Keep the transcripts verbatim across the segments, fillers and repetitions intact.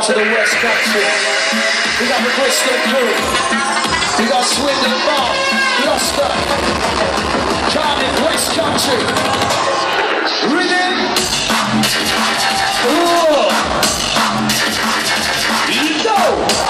to the West Country. We got the Bristol crew. We got Swindon Bar, Gloucester, Cardiff, West Country. Rhythm. Ooh. Ego.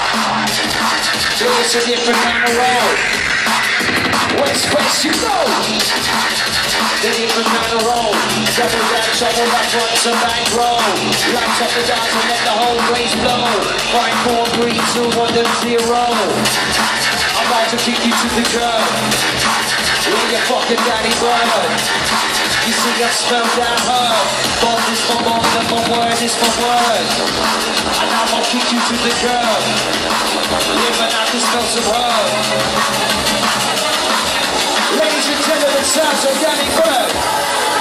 It's a different kind of road. Westfest, you know. The different kind of road. Double that, trouble that, front to back row. Lights up the dials and let the whole place blow. Five, four, three, two, one, and zero. I'm about to kick you to the curb. With your fucking daddy Byrd. You see I spelled that herb. Bond is for bond and my word is for word. And I'm gonna kick you to the curb. Living out to smell some herb. Ladies and gentlemen, sounds of Danny Byrd.